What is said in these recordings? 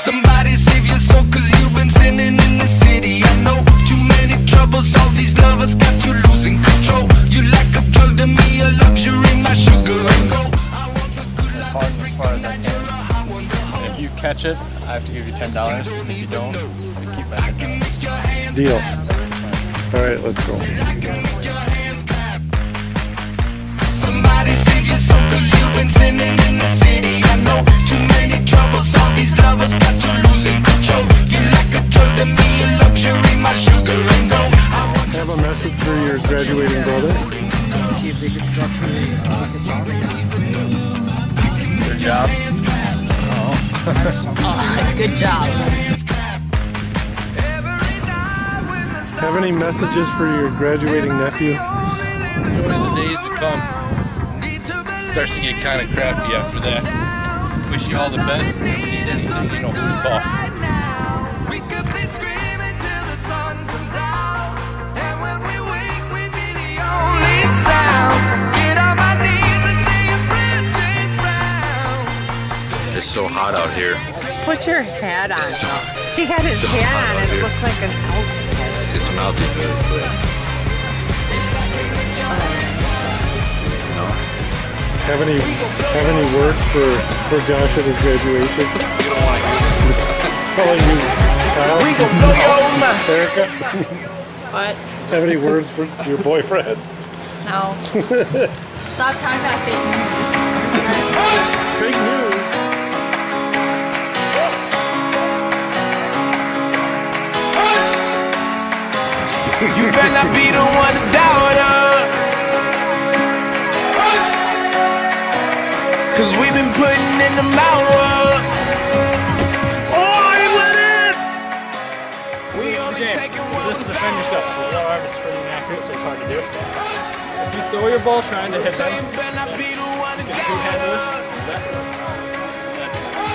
Somebody save your soul, cause you've been sinning in the city. I know too many troubles, all these lovers got you losing control. You like a drug to me, a luxury, my sugar and gold. As far as I can. If you catch it, I have to give you $10. If you don't, you keep that $10. Deal. Alright, let's go. Somebody save your soul, cause you've been sinning in the city. I know too many troubles, all these lovers got you losing control. You like a drug to me, a luxury, my sugar and gold. I have a message for your graduating brother. See if they could structure the song. Good job. Oh, good job. Have any messages for your graduating nephew? In the days to come, it starts to get kind of crappy after that. Wish you all the best. If you ever need anything, you know who to call. We could be screaming till the sun comes out, and when we wake, we'd be the only sound. Get on my knees and say a prayer, change round. It's so hot out here. Put your hat on. He had his so hat hot on and out it here. looked like an outfit. It's melting really quick. No? Have any words for Josh at his graduation? You don't want to hear that. Calling you Kyle? We gon' blow your mind. Erica? What? Have any words for your boyfriend? No. Stop contacting me. Fake news. You better not be the one to doubt us, cause we've been putting in the hours. Oh, he let in! We only taking what Just was defend yourself. ours. However, it's pretty inaccurate, so it's hard to do. If you throw your ball trying to hit So them, you better not be the one to get doubt two-handers. us,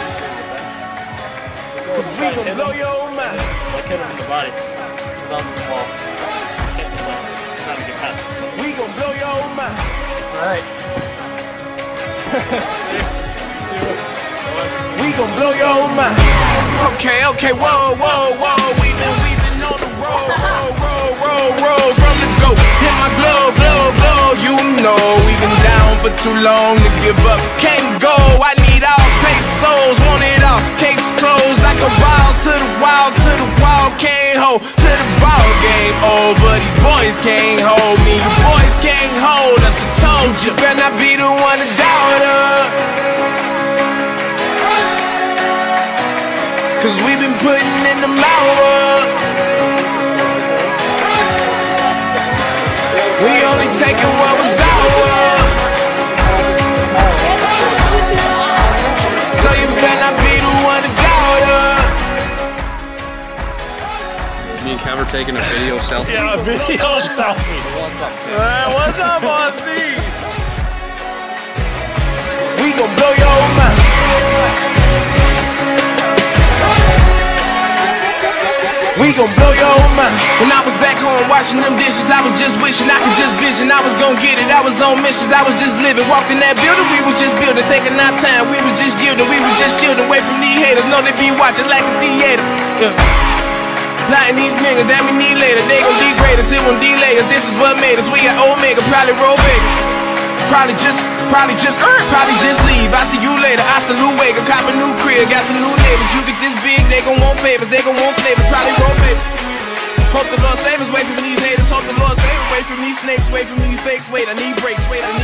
That's cause we gon' blow your mind. like hit him in the body without the ball. Hit the left. Trying to get past him. We gon' blow your mind. Alright. We gon' blow your mind. Okay, whoa, we've been on the road, from the go. Hit my glow, you know we've been down for too long to give up. Can't go, I need all pesos, want it all. Case closed like a wild to the wild, can't hold to the ball game over. These boys can't hold me, you boys can't hold us. I told you, better not be the one to doubt us, cause we've been putting in the hours. We only taking what was ours. So you better not be the one to doubt us. Me and Kev are taking a video selfie. Yeah, a video selfie. What's up, Kev? What's up, Boss D? We gon' blow your mind. We gon' blow your mind. When I was back home washing them dishes, I was just wishing I could just vision. I was gon' get it, I was on missions, I was just living. Walked in that building, we was just building, taking our time. We was just yielding, we was just chillin'. Away from these haters, know they be watching like a theater. Yeah. Plotting these niggas that we need later. They gon' degrade us, it won't delay us. This is what made us. We got Omega, probably roll bigger. Probably just leave. I see you later. Hasta luego. Cop a new crib, got some new neighbors. You get this big, they gon' want favors, they gon' want flavors. Probably roll paper. Hope the Lord save us, wait from these haters. Hope the Lord save us, wait from these snakes, wait from these fakes. Wait, I need breaks, wait, I need